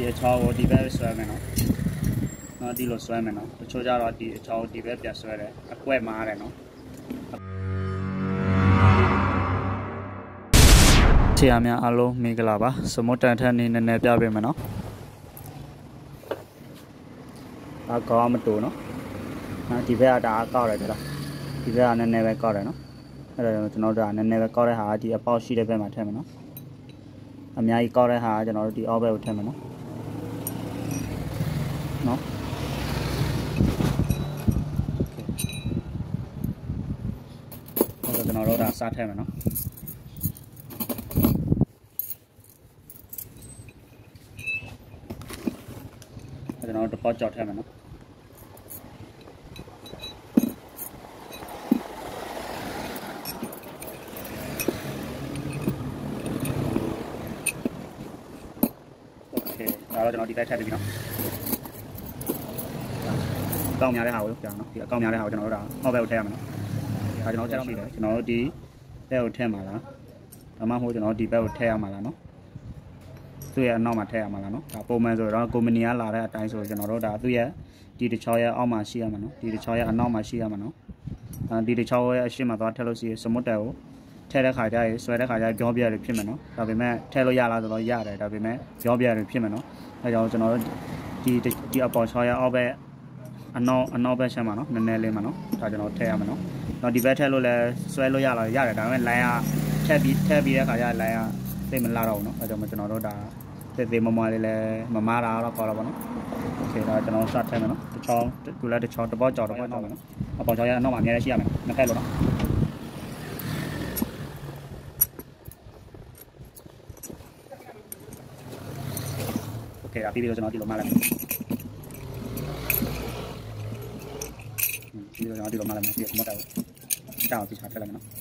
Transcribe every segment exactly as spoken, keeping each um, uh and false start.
ဒီအချောင်းကိုဒီဘက်ဆွဲမယ်နော်နော်ဒီလိုဆွဲမယ်နော်တချို့ကြတော့ဒီအချောင်းဒီဘက်ပြန်ဆွဲတယ်အကွက်မားတယ်နော်ချီယာများအားလုံးမင်္ဂလာပါစမုတ်တန်ထက်နေနည်းနည်းပြပေးမယ်နော်အကောင်းမတူနော်ဒီဘက်ကဒါကောက်ရတယ်လားဒီဘက်ကနည်းနည်းပဲကောက်တယ်နော်အဲ့ဒါကျွန်တော်တို့ကနည်းနည်းပဲကောက်တဲ့ဟာဒီအပေါက်ရှိတဲ့ဘက်မှာထည့်မယ်နော်အများကြီးကောက်တဲ့ဟာကျွန်တော်တို့ဒီအောက်ဘက်ကိုထည့်မယ်နော်နော်ကျွန်တော်တို့ဒါစားထည့်မယ်နော်ကျွန်တော်တို့ပေါ့ကြောက်ထည့်မယ်နော်ဒါတော့ကျွန်တော်ဒီဘက်ထည့်ပြီးနော်အကောင့်များတဲ့ဟာကိုပြောင်းနော်ဒီအကောင့်များတဲ့ဟာကိုကျွန်တော်တို့ဒါဟောက်ဘက်ကိုထည့်ရမယ်နော်ဒါကျွန်တော်ထည့်တော့ပြီလေကျွန်တော်တို့ဒီဘက်ကိုထည့်မှာလားဒါမှမဟုတ်ကျွန်တော်ဒီဘက်ကိုထည့်ရမှာလားနော်သူ့ရဲ့အနောက်မှာထည့်ရမှာလားနော်ဒါပုံမှန်ဆိုတော့ကုမ္ပဏီကလာတဲ့အတိုင်းဆိုကျွန်တော်တို့ဒါသူ့ရဲ့ဒီတစ်ချောင်းရဲ့အောက်မှာရှိရမှာနော်ဒီတစ်ချောင်းရဲ့အနောက်မှာရှိရမှာနော်အဲဒီတစ်ချောင်းရဲ့အရှေ့မှာသွားထည့်လို့ရှိရင်စမုတ်တယ်ကိုထည့်တဲ့ခါကျရင်ဆွဲတဲ့ခါကျရင်ပြောပြရတယ်ဖြစ်မယ်နော်ဒါပေမဲ့ထည့်လို့ရလားဆိုတော့ရတယ်ဒါပေမဲ့ပြောပြရတယ်ဖြစ်မယ်နော်အဲကြောင့်ကျွန်တော်တို့ဒီဒီအပေါ်ချောင်းရအောက်ဘက်အနောက်အနောက်ဘက်ချက်မှာနော်နည်းနည်းလေးမှာနော်ဒါကျွန်တော်ထည့်ရမယ်နော်တော့ဒီဘက်ထည့်လို့လဲဆွဲလို့ရလားရတယ်ဒါပေမဲ့လိုင်းကထည့်ပြီးထည့်ပြီးတဲ့ခါကျလိုင်းကသိမလာတော့ဘူးနော်အဲကြောင့်ကျွန်တော်တို့ဒါသေသေးမမလေးလဲမမားတာတော့ခေါ်တော့ပါနော်โอเคဒါကျွန်တော်စထည့်မယ်နော်တစ်ချောင်းဒီလဲတစ်ချောင်းတစ်ပေါက်ကြော်တစ်ပေါက်ကြော်မယ်နော်အပေါ်ချောင်းရအနောက်မှာအများကြီးရှိရမယ်နှစ်ဖက်လို့နော်โอเคဒါပြီးပြီးတော့ကျွန်တော်ဒီလိုမှလိုက်မယ်ဒီလိုကျွန်တော်ဒီလိုမှလိုက်မယ်ပြီးတော့မတ်တာတောက်ပြီးချထည့်လိုက်မယ်နော်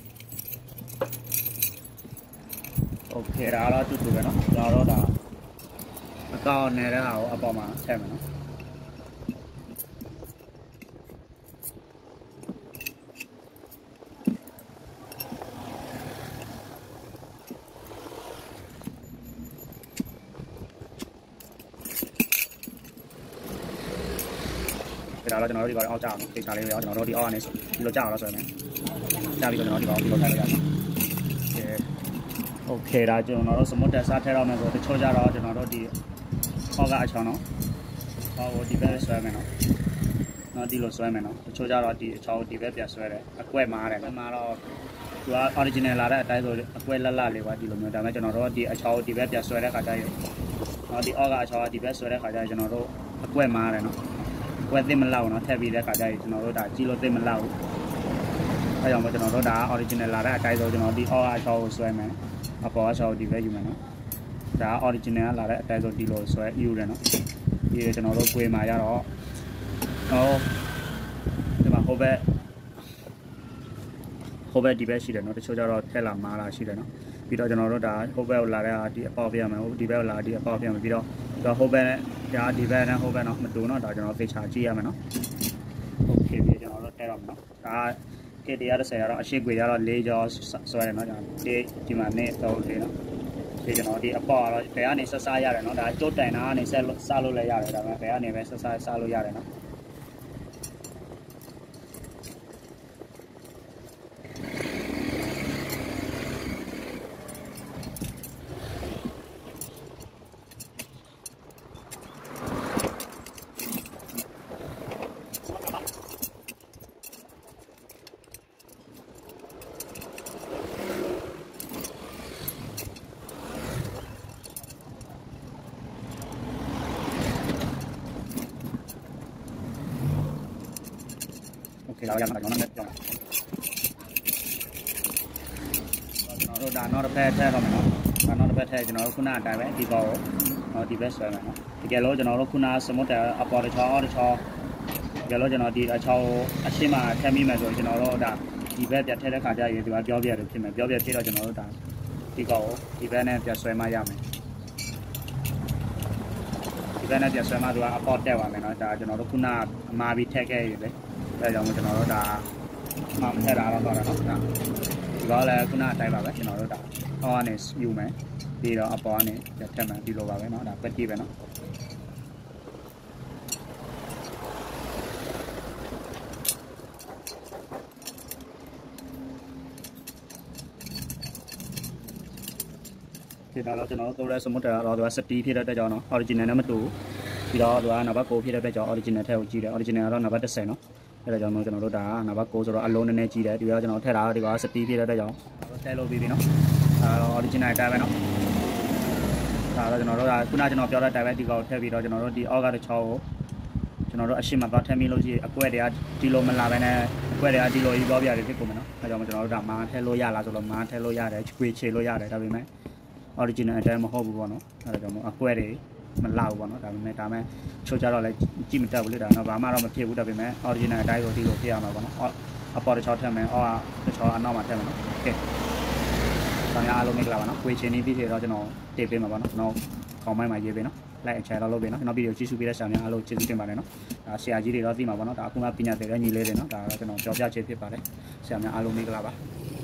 โอเคဒါတော့တူတူပဲနော်ဒါတော့ဒါအကောင့်နေတဲ့ဟာကိုအပေါ်မှာထည့်မယ်နော်ဒါတော့ကျွန်တော်တို့ဒီကောင်အောက်ကြအောင်သိချာလေးပဲကျွန်တော်တို့ဒီအောက်ကနေဒီလိုကြအောင်လို့ဆိုရမယ်ကြပြီးတော့ကျွန်တော်ဒီကောင်ဒီလိုထည့်လိုက်ရအောင်โอเคဒါကျွန်တော်တို့စမုတ်တက်စားထည့်တော့မယ်ဆိုတချို့ကြတော့ကျွန်တော်တို့ဒီအောက်ကအချောင်းနော်ဟောဒီဘက်ဆွဲမယ်နော်နော်ဒီလိုဆွဲမယ်နော်တချို့ကြတော့ဒီအချောင်းဒီဘက်ပြန်ဆွဲတယ်အကွက်မားတယ်နော်မားတော့သူက original လာတဲ့အတိုင်းဆိုအကွက်လက်လက်လေးပါဒီလိုမျိုးဒါပေမဲ့ကျွန်တော်တို့ဒီအချောင်းဒီဘက်ပြန်ဆွဲတဲ့ခါကျရင်နော်ဒီအောက်ကအချောင်းဒီဘက်ဆွဲတဲ့ခါကျရင်ကျွန်တော်တို့အကွက်မားတယ်နော်ကွက်သိမလောက်နော်ထည့်ပြီးတဲ့ခါကျရင်ကျွန်တော်တို့ဒါကြီးလို့သိမလောက်ဘူးအဲကြောင့်မို့ကျွန်တော်တို့ဒါ original လာတဲ့အတိုင်းဆိုကျွန်တော်ဒီအောက်အချောင်းကိုဆွဲမယ်အပေါ်အချောင်းဒီဘက်ယူမယ်နော်ဒါ original လာတဲ့အတိုင်းဆိုဒီလိုဆွဲယူတယ်နော်ဒီကျွန်တော်တို့ကွေးမှာရတော့ဟောဒီမှာဟိုဘက်ဟိုဘက်ဒီဘက်ရှိတယ်နော်တချို့ကျတော့ထက်လာမားလာရှိတယ်နော်ပြီးတော့ကျွန်တော်တို့ဒါဟိုဘက်ကိုလာတဲ့ဟာဒီအပေါက်ပြရမယ်ဟိုဒီဘက်ကိုလာဒီအပေါက်ပြရမယ်ပြီးတော့ဟိုဘက်နဲ့ဒါဒီဘက်နဲ့ဟိုဘက်နော်မတူနော်ဒါကျွန်တော်သေချာကြည့်ရမယ်နော်โอเคပြီးကျွန်တော်တို့ထဲတော့မယ်နော်ဒါကဲတရားတစ်ဆယ်ကတော့အရှိကွေရတော့၄ကြောဆွဲတယ်နော်ကျွန်တော်ဒီဒီမှာနဲ့တော့လေးနော်ဒီကျွန်တော်ဒီအပေါက်ကတော့ဘယ်ကနေဆက်စားရတယ်နော်ဒါကျိုးတန်တာကနေဆက်စားလို့လည်းရတယ်ဒါပေမဲ့ဘယ်ကနေပဲဆက်စားစားလို့ရတယ်နော်เราอยากมาจากน้องนั่นเลยကျွန်တော်တို့ဒါနောက်တစ်ဖက်ထည့်တော့မယ်နော်ဒါနောက်တစ်ဖက်ထည့်ကျွန်တော်တို့ခုနအတိုင်းပဲဒီကောနော်ဒီဘက်ဆွဲမယ်နော်တကယ်လို့ကျွန်တော်တို့ခုနစမုတ်တယ်အပေါ်တစ်ချောင်းအောက်တစ်ချောင်းတကယ်လို့ကျွန်တော်ဒီအချောင်းအရှင်းမှာထည့်မိမယ်ဆိုရင်ကျွန်တော်တို့ဒါဒီဘက်ပြတ်ထည့်တဲ့ခါကျရင်ဒီကပြောပြရတယ်ဖြစ်မယ်ပြောပြဖြစ်တော့ကျွန်တော်တို့ဒါဒီကောဒီဘက်နဲ့ပြတ်ဆွဲမှရမယ်ဒီဘက်နဲ့ပြတ်ဆွဲမှသူကအပေါ်တက်သွားမယ်နော်ဒါကျွန်တော်တို့ခုနအမာပြီးထည့်ခဲ့ရလေအဲကြောင့်ကျွန်တော်တို့ဒါမှမထည့်တာတော့တော့နော်ဒါဒီကောလည်းခုနအတိုင်းပါပဲကျွန်တော်တို့ဒါအော်ကနေယူမယ်ပြီးတော့အပေါ်ကနေထည့်မယ်ဒီလိုပါပဲနော်ဒါပက်ကြည့်ပဲနော်ဒီတော့ကျွန်တော်တို့ရဲစမုတ်တော့သူကစတီးဖြစ်တဲ့အတွက်ကြောင့်နော် original နဲ့မတူပြီးတော့သူကနံပါတ်၉ဖြစ်တဲ့အတွက်ကြောင့် original ထက်ကိုကြည့်တယ် original ကတော့နံပါတ်၁၀နော်အဲ့ဒါကြောင့်မို့ကျွန်တော်တို့ဒါနံပါတ်၉ဆိုတော့အလုံးနည်းနည်းကြည့်တယ်ဒီတော့ကျွန်တော်ထည့်ထားတာဒီကစတီးဖြစ်တဲ့အတွက်ကြောင့်ထည့်လို့ပြီးပြီနော်အဲတော့ original အတိုင်းပဲနော်ဒါတော့ကျွန်တော်တို့ကခုနကျွန်တော်ပြောတဲ့အတိုင်းပဲဒီကောင်ထည့်ပြီးတော့ကျွန်တော်တို့ဒီအောက်ကတစ်ချောင်းကိုကျွန်တော်တို့အရှိမသွားထည့်မိလို့ရှိရင်အကွက်တွေကဒီလိုမလာဘဲနဲ့အကွက်တွေကဒီလိုကြီးသွားပြရတယ်ဖြစ်ကုန်မယ်နော်အဲကြောင့်မို့ကျွန်တော်တို့ဒါမာထည့်လို့ရလားဆိုတော့မာထည့်လို့ရတယ်ခွေချေလို့ရတယ်ဒါပေမဲ့ original အတိုင်းမဟုတ်ဘူးပေါ့နော်အဲဒါကြောင့်မို့အကွက်တွေမလာဘူးပေါ့နော်ဒါပေမဲ့ဒါမဲ့ချိုးကြတော့လည်းကြည့်မတတ်ဘူးလေဒါတော့ဘာမှတော့မဖြစ်ဘူးဒါပေမဲ့ original အတိုင်းကိုဒီလိုဖြစ်ရမှာပေါ့နော်အပေါ်တစ်ချောင်းထည့်မယ်အော်တစ်ချောင်းအနောက်မှာထည့်မယ်နော်โอเคဆောင်းရအားလုံးမိတ်လာပါနော်ခွေချင်နေပြီးတော့ကျွန်တော်တင်ပေးမှာပေါ့နော်ကျွန်တော်ခေါင်းမိုင်းမှာရေးပေးနော်လိုက်အချယ်တော့လုပ်ပေးနော်ကျွန်တော်ဗီဒီယိုကြည့်ရှုပေးတဲ့ဆောင်းရအားလုံးကျေးဇူးတင်ပါတယ်နော်ဒါဆရာကြီးတွေတော့သိမှာပေါ့နော်ဒါအခုမှပညာသင်တဲ့ညီလေးတွေနော်ဒါတော့ကျွန်တော်ပြောပြချင်ဖြစ်ပါတယ်ဆရာများအားလုံးမိတ်လာပါ